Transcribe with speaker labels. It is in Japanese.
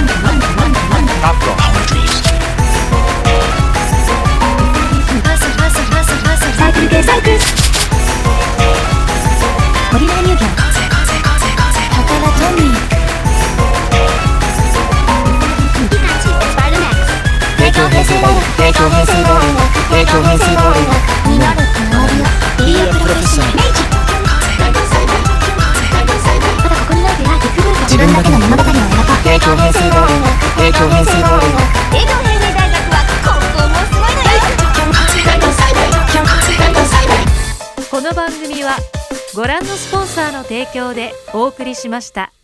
Speaker 1: サイクル系サイクル森永乳業宝トミーピカチュウスパルマックス帝京平成大学帝京平成大学帝京平成大学になるこの帯を BA プロフェッショナル明治まだここにないでライフグループ自分だけの物語を描こう帝京平成大学帝京平成大学帝京平成大学は高校もすごいのよ。
Speaker 2: この番組はご覧のスポンサーの提供でお送りしました。